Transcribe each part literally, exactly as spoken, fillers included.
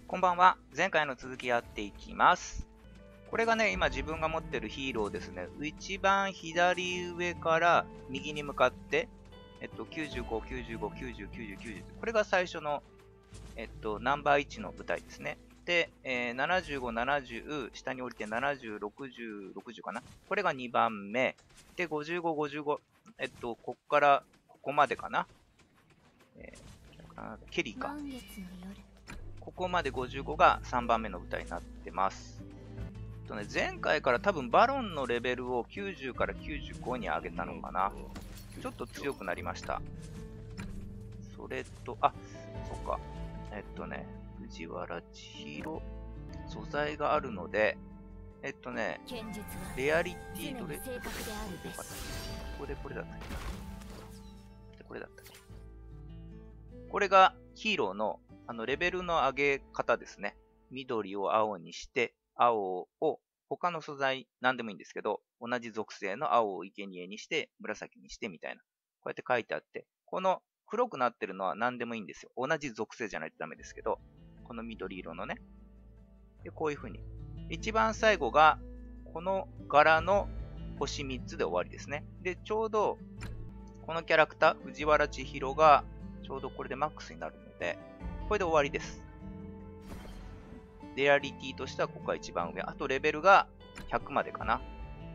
こんばんは。前回の続きやっていきます。これがね、今自分が持ってるヒーローですね。一番左上から右に向かって、えっと、きゅうじゅうご、きゅうじゅうご、きゅうじゅう、きゅうじゅう、きゅうじゅう。これが最初の、えっと、ナンバーいちの舞台ですね。で、えー、ななじゅうご、ななじゅう、下に降りてななじゅう、ろくじゅう、ろくじゅうかな。これがにばんめ。で、ごじゅうご、ごじゅうご。えっと、こっから、ここまでかな。えー、ケリーか。ここまでごじゅうごがさんばんめの舞台になってます。とね、前回から多分バロンのレベルをきゅうじゅうからきゅうじゅうごに上げたのかな。ちょっと強くなりました。それと、あ、そっか。えっとね、藤原千尋、素材があるので、えっとね、レアリティどれ、ここでこれだったっけこれだったっけこれがヒーローのあのレベルの上げ方ですね。緑を青にして、青を他の素材、なんでもいいんですけど、同じ属性の青を生贄にして、紫にしてみたいな。こうやって書いてあって、この黒くなってるのは何でもいいんですよ。同じ属性じゃないとダメですけど、この緑色のね。で、こういう風に。一番最後が、この柄の星みっつで終わりですね。で、ちょうど、このキャラクター、藤原千尋が、ちょうどこれでマックスになるので、これで終わりです。レアリティとしてはここが一番上。あとレベルがひゃくまでかな。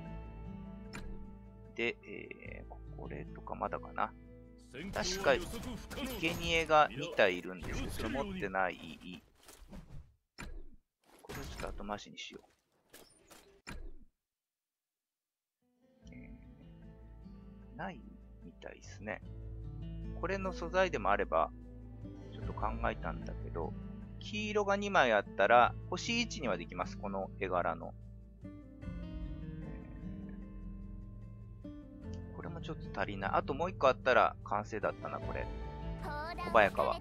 で、えー、これとかまだかな。確か、生贄がに体いるんですけど、それ持ってない。これをちょっと後回しにしよう。えー、ないみたいですね。これの素材でもあれば、ちょっと考えたんだけど、黄色がにまいあったら、星いちにはできます。この絵柄の。これもちょっと足りない。あともういっこあったら完成だったな、これ。小早川。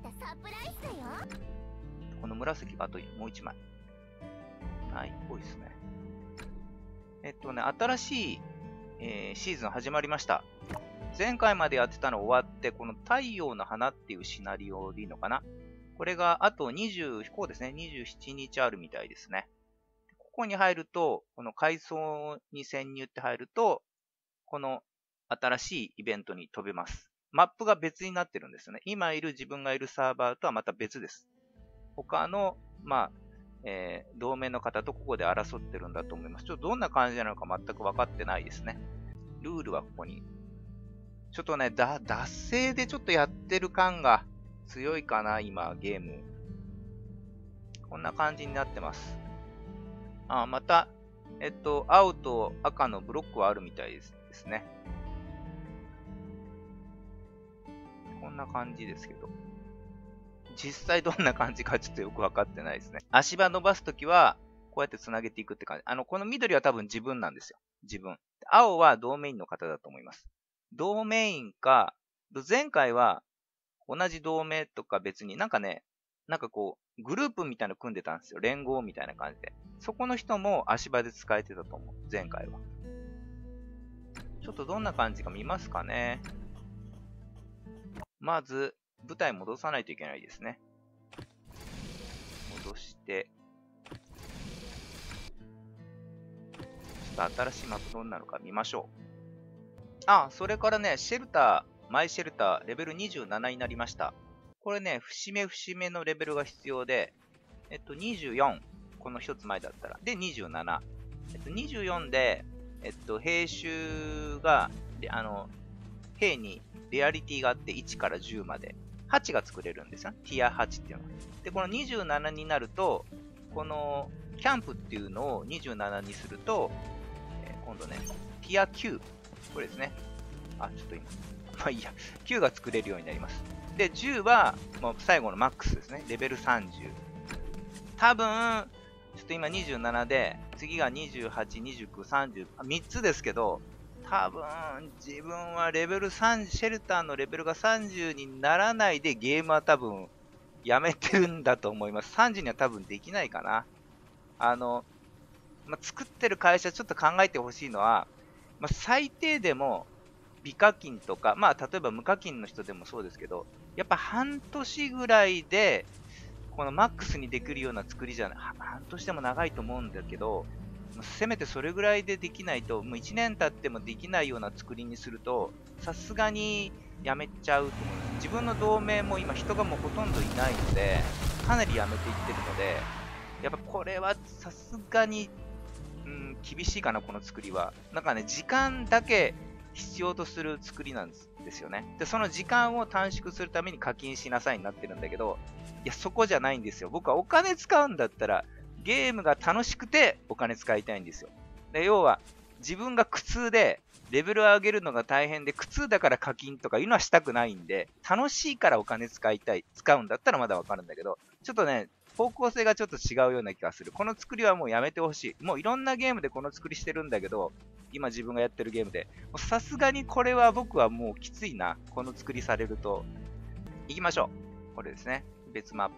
この紫があともういちまい。ないっぽいですね。えっとね、新しい、えー、シーズン始まりました。前回までやってたの終わって、この太陽の花っていうシナリオでいいのかな。これがあとにじゅう、こうですね、にじゅうしちにちあるみたいですね。ここに入ると、この階層に潜入って入ると、この新しいイベントに飛べます。マップが別になってるんですよね。今いる自分がいるサーバーとはまた別です。他の、まあ、えー、同盟の方とここで争ってるんだと思います。ちょっとどんな感じなのか全く分かってないですね。ルールはここに。ちょっとね、だ、脱製でちょっとやってる感が強いかな、今、ゲーム。こんな感じになってます。あ、また、えっと、青と赤のブロックはあるみたいですですね。こんな感じですけど。実際どんな感じかちょっとよくわかってないですね。足場伸ばすときは、こうやって繋げていくって感じ。あの、この緑は多分自分なんですよ。自分。青は同メインの方だと思います。同メインか、前回は同じ同盟とか別になんかね、なんかこう、グループみたいなの組んでたんですよ。連合みたいな感じで。そこの人も足場で使えてたと思う。前回は。ちょっとどんな感じか見ますかね。まず、舞台戻さないといけないですね。戻して、ちょっと新しいマップどんなのか見ましょう。あ、それからね、シェルター、マイシェルター、レベルにじゅうななになりました。これね、節目節目のレベルが必要で、えっと、にじゅうよん。この一つ前だったら。で、にじゅうなな。えっと、にじゅうよんで、えっと、兵種が、あの、兵にレアリティがあっていちからじゅうまで。はちが作れるんですよ。ティアはちっていうのが。で、このにじゅうななになると、この、キャンプっていうのをにじゅうななにすると、えー、今度ね、ティアきゅう。これですね。あ、ちょっと今。まあいいや。きゅうが作れるようになります。で、じゅうは、もう最後のマックスですね。レベルさんじゅう。多分、ちょっと今にじゅうななで、次がにじゅうはち、にじゅうきゅう、さんじゅう、みっつですけど、多分、自分はレベルさん、シェルターのレベルがさんじゅうにならないでゲームは多分、やめてるんだと思います。さんじゅうには多分できないかな。あの、まあ、作ってる会社ちょっと考えてほしいのは、まあ、最低でも、美課金とか、まあ、例えば無課金の人でもそうですけど、やっぱ半年ぐらいで、 このマックスにできるような作りじゃない、半年でも長いと思うんだけど、せめてそれぐらいでできないと、もういちねん経ってもできないような作りにすると、さすがにやめちゃうと思います。自分の同盟も今人がもうほとんどいないので、かなりやめていってるので、やっぱこれはさすがに、うん、厳しいかな、この作りは。なんかね、時間だけ必要とする作りなんですよね。で、その時間を短縮するために課金しなさいになってるんだけど、いや、そこじゃないんですよ。僕はお金使うんだったら、ゲームが楽しくてお金使いたいんですよ。で、要は、自分が苦痛で、レベルを上げるのが大変で、苦痛だから課金とかいうのはしたくないんで、楽しいからお金使いたい、使うんだったらまだわかるんだけど、ちょっとね、方向性がちょっと違うような気がする。この作りはもうやめてほしい。もういろんなゲームでこの作りしてるんだけど、今自分がやってるゲームで、さすがにこれは僕はもうきついな。この作りされると。行きましょう。これですね。別マップ。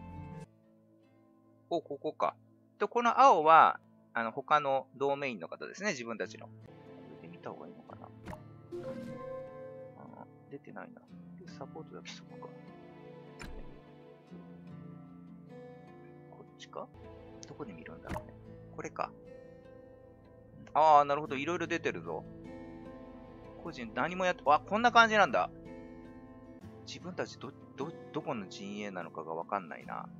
お、ここか。で、この青は、あの、他のドメインの方ですね。自分たちの。これで見た方がいいのかな。あ出てないな。サポートだけしとくか。こっちか？どこで見るんだろうね。これか。ああ、なるほど。いろいろ出てるぞ。個人何もやって、あ、こんな感じなんだ。自分たちど、ど、どこの陣営なのかがわかんないな。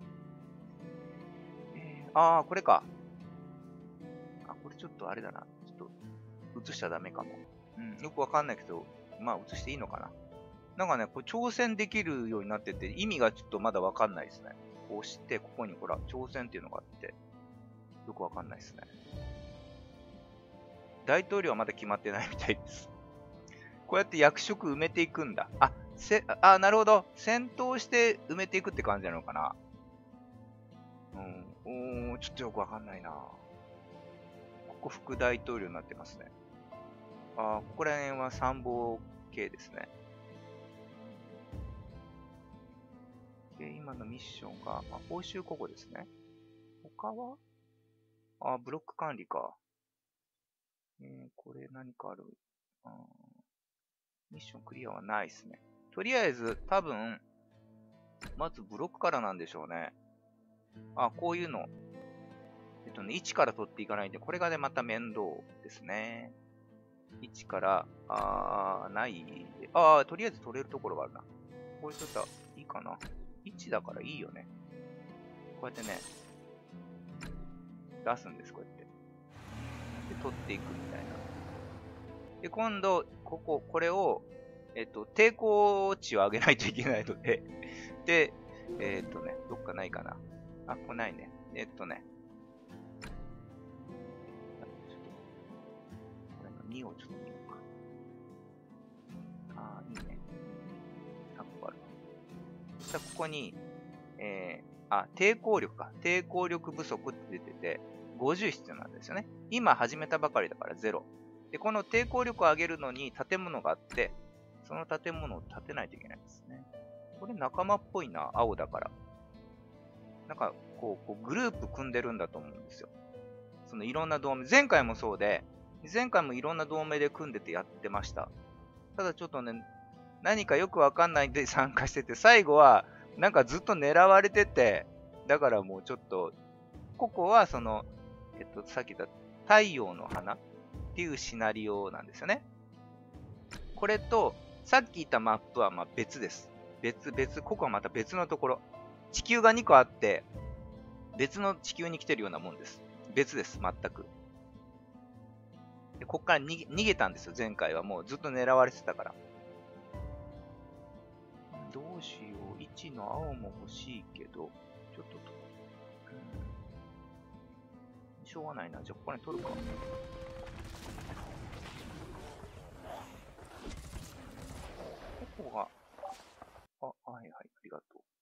えー、ああ、これか。あ、これちょっとあれだな。ちょっと、映しちゃダメかも。うん、よくわかんないけど、まあ、映していいのかな。なんかね、これ挑戦できるようになってて、意味がちょっとまだわかんないですね。こう押して、ここにほら、挑戦っていうのがあって、よくわかんないですね。大統領はまだ決まってないみたいです。こうやって役職埋めていくんだ。あ、せ、あ、なるほど。戦闘して埋めていくって感じなのかな。うん。おー、ちょっとよくわかんないな。ここ副大統領になってますね。あ、ここら辺は参謀系ですね。で、今のミッションが、あ、報酬ここですね。他はあ、ブロック管理か。えー、これ何かある、うん、ミッションクリアはないですね。とりあえず、多分、まずブロックからなんでしょうね。あ、こういうの。えっとね、いちから取っていかないんで、これがね、また面倒ですね。いちから、あー、ないで。あー、とりあえず取れるところがあるな。これちょっといいかな。いちだからいいよね。こうやってね、出すんです、こうやって。で、取っていくみたいな。で、今度、ここ、これを、えっと、抵抗値を上げないといけないので、で、えっとね、どっかないかな。あ、ここないね。えっとね、にをちょっと見ようか。ああ、いいね。さんこある。そしたらここに、えー、あ、抵抗力か。抵抗力不足って出てて、ごじゅう必要なんですよね。今始めたばかりだからゼロ。で、この抵抗力を上げるのに建物があって、その建物を建てないといけないんですね。これ仲間っぽいな、青だから。なんか、こう、こうグループ組んでるんだと思うんですよ。そのいろんな同盟、前回もそうで、前回もいろんな同盟で組んでてやってました。ただちょっとね、何かよくわかんないんで参加してて、最後はなんかずっと狙われてて、だからもうちょっと、ここはその、えっと、さっき言った太陽の花っていうシナリオなんですよね。これと、さっき言ったマップはまあ別です。別、別、ここはまた別のところ。地球がにこあって、別の地球に来てるようなもんです。別です、全く。でこっから逃げ逃げたんですよ、前回は。もうずっと狙われてたから。どうしよう。いちの青も欲しいけど、ちょっと、うん、しょうがないな。じゃあ、ここに取るか。ここが、あ、はいはい、ありがとう。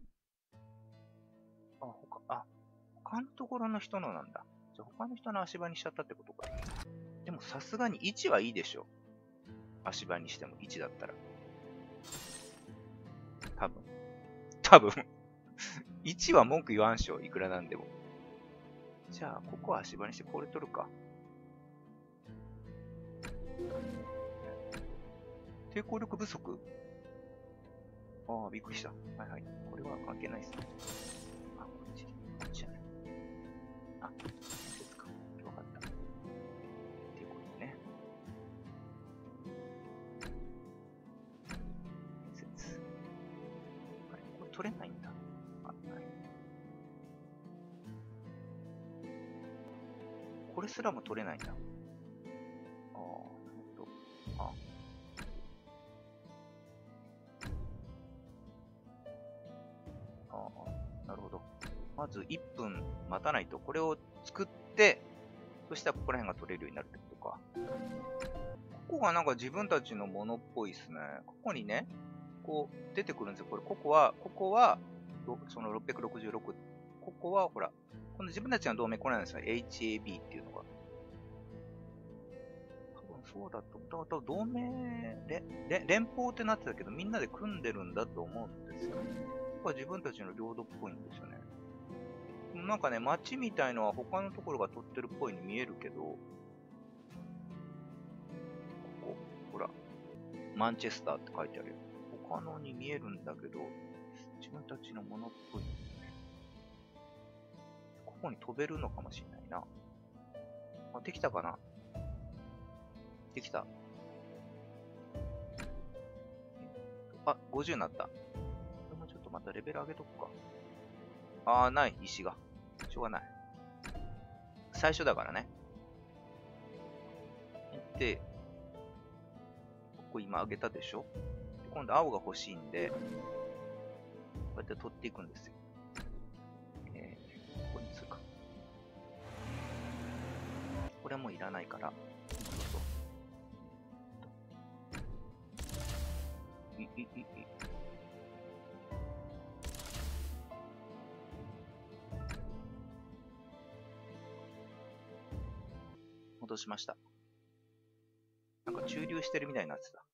あ、他、あ、他のところの人のなんだ。じゃあ、他の人の足場にしちゃったってことか。でも、さすがにいちはいいでしょ。足場にしてもいちだったら。多分。多分。いちは文句言わんしょ。いくらなんでも。じゃあ、ここは足場にしてこれ取るか。抵抗力不足ああ、びっくりした。はいはい。これは関係ないですね。 取れないんだ。あ、ない。これすらも取れないんだ。ああ、なるほど。あああ、なるほど。まずいっぷん待たないと、これを作って、そしたらここら辺が取れるようになるってことか。ここがなんか自分たちのものっぽいですね。ここにね、こう出てくるんですよ。これ、ここは、ここは、そのろっぴゃくろくじゅうろく。ここは、ほら、この自分たちの同盟これなんですよ。エイチエービー っていうのが。多分そうだと思う。多分同盟れれ、連邦ってなってたけど、みんなで組んでるんだと思うんですよ。ここは自分たちの領土っぽいんですよね。なんかね、街みたいのは他のところが取ってるっぽいに見えるけど、ここ、ほら、マンチェスターって書いてあるよ。他のに見えるんだけど、自分たちのものっぽい。ここに飛べるのかもしれないな。あ、できたかな？できた。あ、ごじゅうになった。これもちょっとまたレベル上げとくか。あー、ない、石が。しょうがない。最初だからね。で、ここ今上げたでしょ？今度青が欲しいんで、こうやって取っていくんですよ。えー、ここにするか。これはもういらないから、い、い、い、い。戻しました。なんか駐留してるみたいになってた。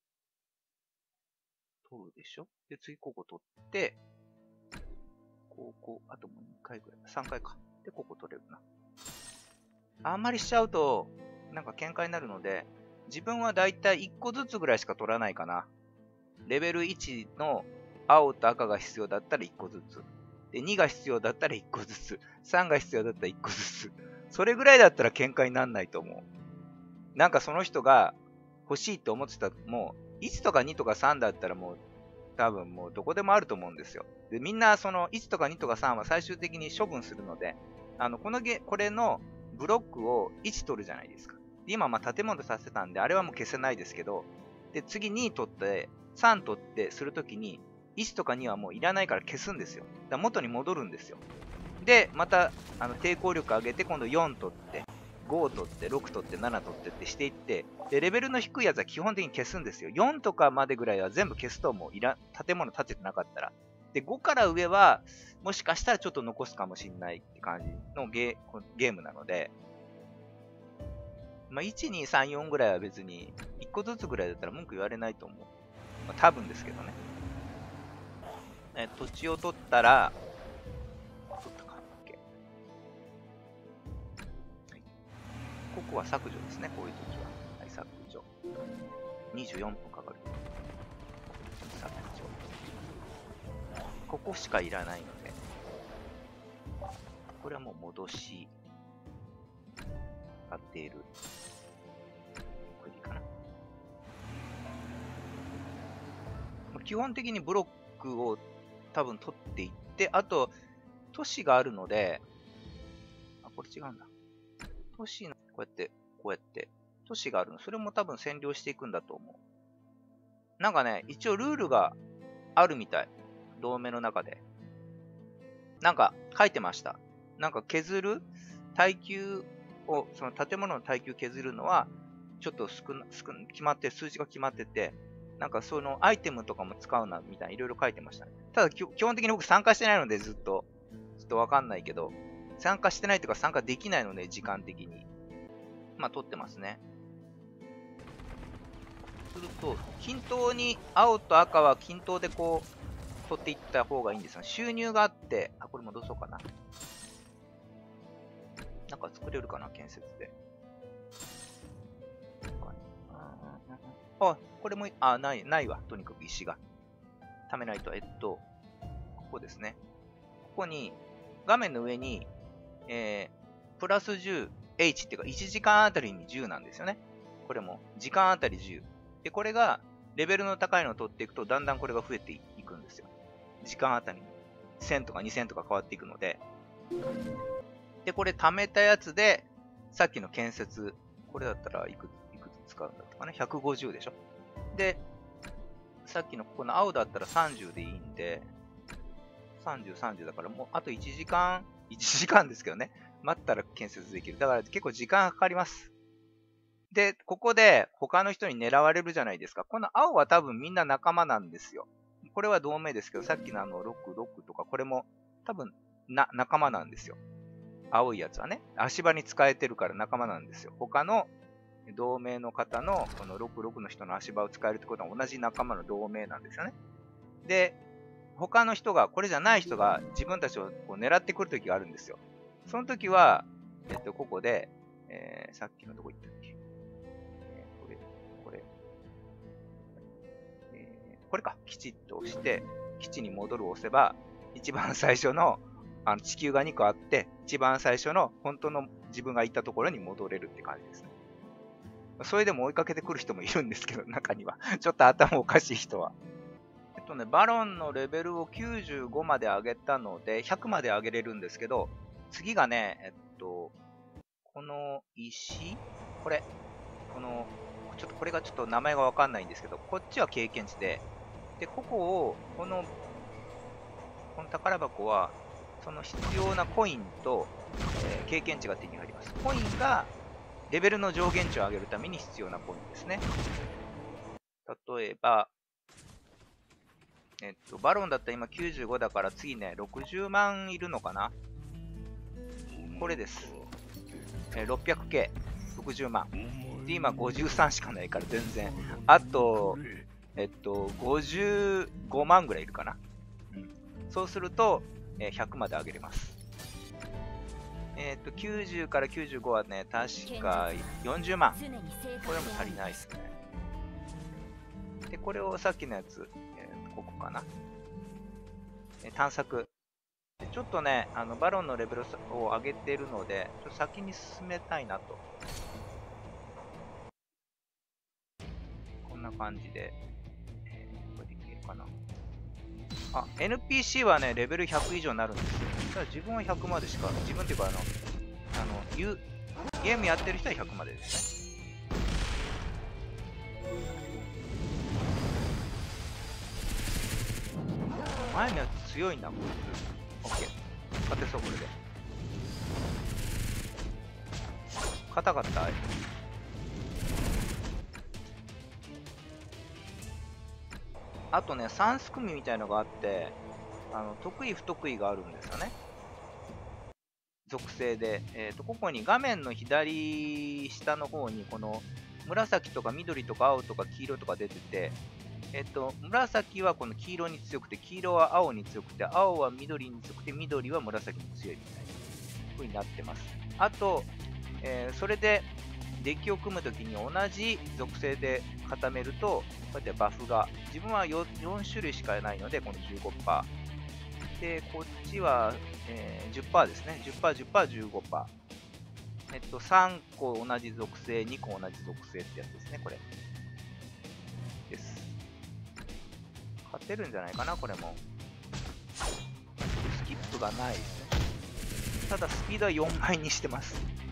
取るでしょ？で、次ここ取って、ここ、あともうにかいぐらい。さんかいか。で、ここ取れるな。あんまりしちゃうと、なんか喧嘩になるので、自分はだいたいいっこずつぐらいしか取らないかな。レベルいちの青と赤が必要だったらいっこずつ。で、にが必要だったらいっこずつ。さんが必要だったらいっこずつ。それぐらいだったら喧嘩にならないと思う。なんかその人が欲しいと思ってた、もう、いちとかにとかさんだったらもう、多分もうどこでもあると思うんですよ。で、みんなそのいちとかにとかさんは最終的に処分するので、あの、このゲ、これのブロックをいち取るじゃないですか。で今、まあ建物させたんで、あれはもう消せないですけど、で、次に取って、さん取ってするときに、いちとかにはもういらないから消すんですよ。だから元に戻るんですよ。で、また、あの、抵抗力上げて、今度よん取って、ご取って、ろく取って、なな取ってってしていって、で、レベルの低いやつは基本的に消すんですよ。よんとかまでぐらいは全部消すともういら、建物建ててなかったら。で、ごから上は、もしかしたらちょっと残すかもしれないって感じのゲゲームなので、まあ、いち、に、さん、よんぐらいは別に、いっこずつぐらいだったら文句言われないと思う。まあ、多分ですけどね。え、土地を取ったら、取ったかな、OK。はい。ここは削除ですね、こういう時は。はい、削除。にじゅうよんぷんかかる。削除。ここしかいらないので、これはもう戻し、当てる。これでいいかな。基本的にブロックを多分取っていって、あと、都市があるので、あ、これ違うんだ。都市の、こうやって、こうやって、都市があるの。それも多分占領していくんだと思う。なんかね、一応ルールがあるみたい。同盟の中で。なんか書いてました。なんか削る耐久を、その建物の耐久削るのは、ちょっと少な、少な、決まって、数字が決まってて、なんかそのアイテムとかも使うな、みたいな、いろいろ書いてましたね。ただ、基本的に僕参加してないので、ずっと、ちょっとわかんないけど、参加してないというか参加できないので、時間的に。まあ、取ってますね。すると、均等に、青と赤は均等でこう、取っていった方がいいんですが、収入があって、あ、これ戻そうかな。なんか作れるかな、建設で。あ、これも、あ、ない、ないわ。とにかく石が。貯めないと、えっと、ここですね。ここに、画面の上に、えー、プラス じゅうエイチ っていうか、いちじかんあたりにじゅうなんですよね。これも、時間あたりじゅう。で、これが、レベルの高いのを取っていくと、だんだんこれが増えていくんですよ。 時間あたりにせんとかにせんとか変わっていくので。で、これ貯めたやつで、さっきの建設、これだったらいくつ、いくつ使うんだったかな ?ひゃくごじゅう でしょ。で、さっきのここの青だったらさんじゅうでいいんで、さんじゅう、さんじゅうだからもうあといちじかん、いちじかんですけどね。待ったら建設できる。だから結構時間かかります。で、ここで他の人に狙われるじゃないですか。この青は多分みんな仲間なんですよ。これは同盟ですけど、さっきのあのろくろくとか、これも多分な仲間なんですよ。青いやつはね。足場に使えてるから仲間なんですよ。他の同盟の方のこのろくろくの人の足場を使えるってことは同じ仲間の同盟なんですよね。で、他の人が、これじゃない人が自分たちをこう狙ってくるときがあるんですよ。その時は、えっと、ここで、えー、さっきのとこ行ったっけ、えー、これ、これ、えー、これか、基地と押して、基地に戻るを押せば、一番最初の、あの地球がにこあって、一番最初の本当の自分がいたところに戻れるって感じですね。それでも追いかけてくる人もいるんですけど、中には。ちょっと頭おかしい人は。えっとね、バロンのレベルをきゅうじゅうごまで上げたので、ひゃくまで上げれるんですけど、次がね、えっと、この石これ、この、ちょっとこれがちょっと名前がわかんないんですけど、こっちは経験値で、で、ここを、この、この宝箱は、その必要なコインと、えー、経験値が手に入ります。コインが、レベルの上限値を上げるために必要なコインですね。例えば、えっと、バロンだったら今きゅうじゅうごだから次ね、ろくじゅうまんいるのかな。これです。えー、ろっぴゃくケー、ろくじゅうまん。で、今ごじゅうさんしかないから全然。あと、えっと、ごじゅうごまんぐらいいるかな。うん、そうすると、えー、ひゃくまで上げれます。えっと、きゅうじゅうからきゅうじゅうごはね、確かよんじゅうまん。これも足りないですね。で、これをさっきのやつ、えー、ここかな。えー、探索。でちょっとね、あの、バロンのレベルを上げてるので、ちょっと先に進めたいなと。こんな感じで、えー、これでいけるかな。あ、エヌピーシー はね、レベルひゃく以上になるんですよ。ただ自分はひゃくまでしか、自分っていうかあの、あの、ゆゲームやってる人はひゃくまでですね。前のやつ強いな、こいつ。オッケー。勝てそう、これで。硬かった。あとね、さんす組みたいのがあって、あの得意不得意があるんですよね。属性で。えっと、ここに画面の左下の方に、この紫とか緑とか青とか黄色とか出てて、えっと、紫はこの黄色に強くて、黄色は青に強くて、青は緑に強くて、緑は紫に強いみたいな風になってます。あと、えー、それでデッキを組むときに同じ属性で固めると、こうやってバフが、自分は 4, よん種類しかないので、この じゅうごパーセント。で、こっちは、えー、じゅっパーセント ですね。じゅっパーセント、じゅっパーセント、じゅうごパーセント。えっと、さんこ同じ属性、にこ同じ属性ってやつですね、これ。です。勝てるんじゃないかな、これも。スキップがないですね。ただ、スピードはよんばいにしてます。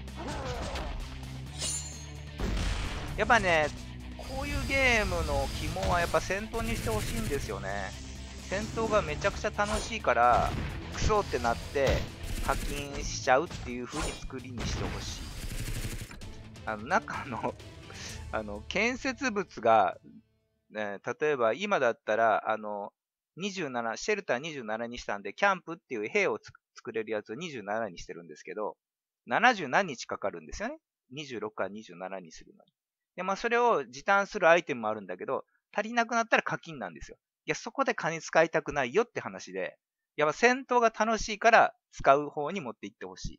やっぱね、こういうゲームの肝はやっぱ戦闘にしてほしいんですよね。戦闘がめちゃくちゃ楽しいから、クソってなって課金しちゃうっていう風に作りにしてほしい。あの中のあの建設物が、ね、例えば今だったらあのにじゅうなな、シェルターにじゅうななにしたんで、キャンプっていう兵を作れるやつをにじゅうななにしてるんですけど、ななじゅうなんにちかかるんですよね。にじゅうろくからにじゅうななにするのに。で、まあそれを時短するアイテムもあるんだけど、足りなくなったら課金なんですよ。いや、そこで金使いたくないよって話で、やっぱ戦闘が楽しいから使う方に持っていってほしい。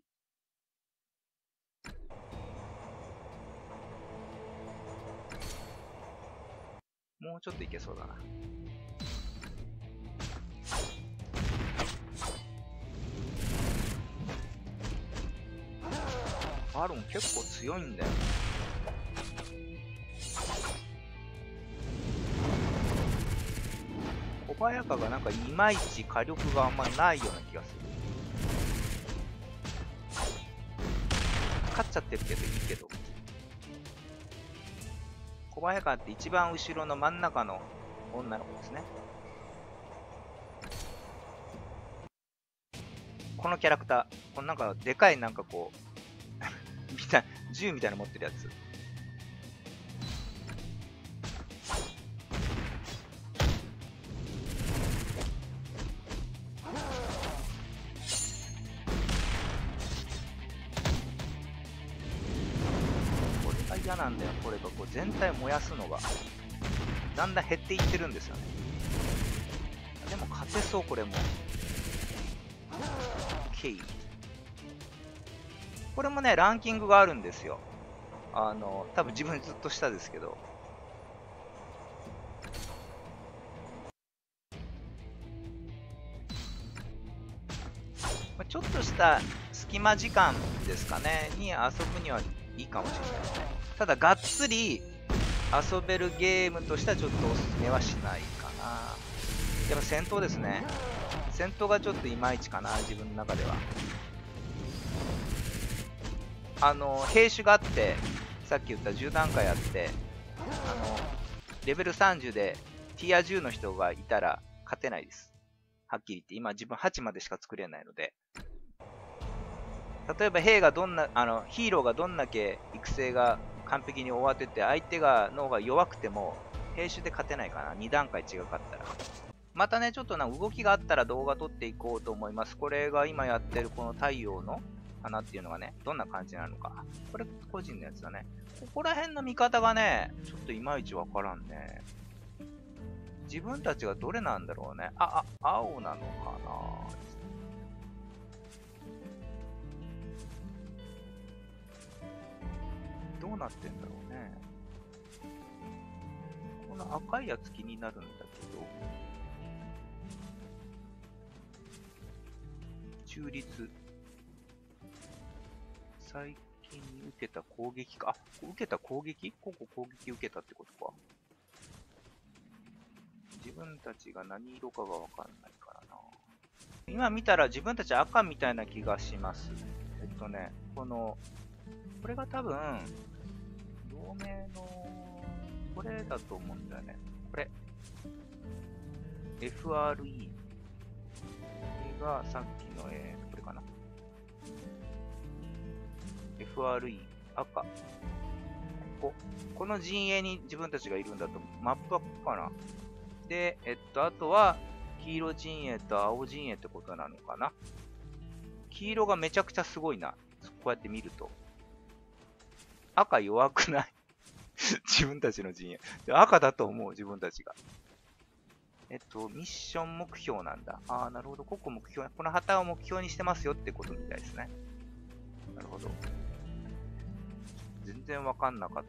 もうちょっといけそうだな。バロン結構強いんだよ。コッ小早川がなんかいまいち火力があんまないような気がする。勝っちゃってるけどいいけど。小早川って一番後ろの真ん中の女の子ですね。このキャラクター、このなんかでかいなんかこうみたい銃みたいなの持ってるやつ。これが嫌なんだよ。これがこう全体燃やすのがだんだん減っていってるんですよね。でも勝てそうこれも。OK。これもね、ランキングがあるんですよ。あの、多分自分ずっと下ですけど。ちょっとした隙間時間ですかね、に遊ぶにはいいかもしれないですね。ただ、がっつり遊べるゲームとしてはちょっとおすすめはしないかな。でも戦闘ですね。戦闘がちょっといまいちかな、自分の中では。あの、兵種があって、さっき言ったじゅう段階あって、あの、レベルさんじゅうでティアじゅうの人がいたら勝てないです。はっきり言って、今自分はちまでしか作れないので。例えば兵がどんな、あの、ヒーローがどんだけ育成が完璧に終わってて、相手が脳が弱くても、兵種で勝てないかな。に段階違かったら。またね、ちょっとな動きがあったら動画撮っていこうと思います。これが今やってるこの太陽の花っていうのがね、どんな感じなのか。これ個人のやつだね。ここら辺の見方がね、ちょっといまいちわからんね。自分たちがどれなんだろうね。あ、あ、青なのかな。どうなってんだろうね。この赤いやつ気になるんだけど。中立。最近に受けた攻撃か。あ、受けた攻撃ここ攻撃受けたってことか。自分たちが何色かがわかんないからな。今見たら自分たち赤みたいな気がします。えっとね、この、これが多分、同盟の、これだと思うんだよね。これ。エフアールイー。これがさっきの、えー、これかな。エフアールイー、赤。ここ。この陣営に自分たちがいるんだと、マップはここかな。で、えっと、あとは、黄色陣営と青陣営ってことなのかな。黄色がめちゃくちゃすごいな。こうやって見ると。赤弱くない自分たちの陣営。赤だと思う、自分たちが。えっと、ミッション目標なんだ。ああ、なるほど。ここ目標、この旗を目標にしてますよってことみたいですね。なるほど。全然わかんなかった。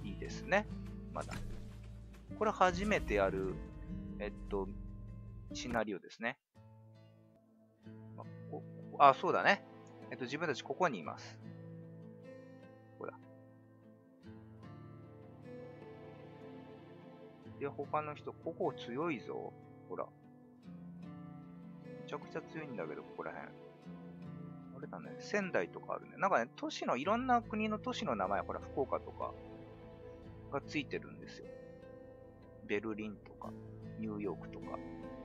いいですね。まだ。これ初めてやる、えっと、シナリオですね。あ、ここあ、そうだね。えっと、自分たちここにいます。ここだ。で、他の人、ここ強いぞ。ほら。めちゃくちゃ強いんだけど、ここら辺。あれだね。仙台とかあるね。なんかね、都市の、いろんな国の都市の名前、ほら、福岡とかがついてるんですよ。ベルリンとか、ニューヨークとか。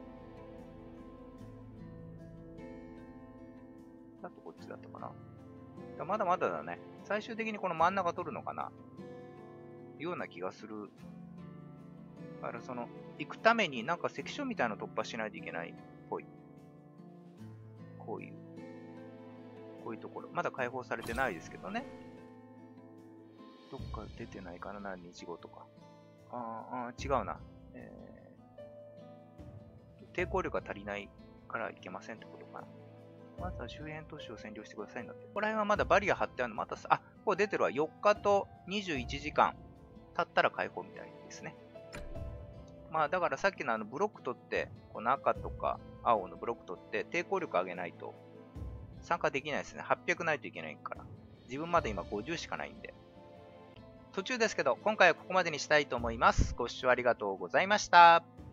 あとこっちだったかな。だまだまだだね。最終的にこの真ん中取るのかな。ような気がする。だからその、行くためになんか関所みたいなの突破しないといけないっぽい。こういう。こういうところ。まだ解放されてないですけどね。どっか出てないかな、何日後とか。ああ、違うな。えー、抵抗力が足りないからいけませんってことかな。まずは周辺都市を占領してくださいんだって。ここら辺はまだバリア張ってあるの。またさ、あ、ここ出てるわ。よっかとにじゅういちじかん経ったら解放みたいですね。まあだからさっきのあのブロック取って、この赤とか青のブロック取って抵抗力上げないと参加できないですね。はっぴゃくないといけないから。自分まで今ごじゅうしかないんで。途中ですけど、今回はここまでにしたいと思います。ご視聴ありがとうございました。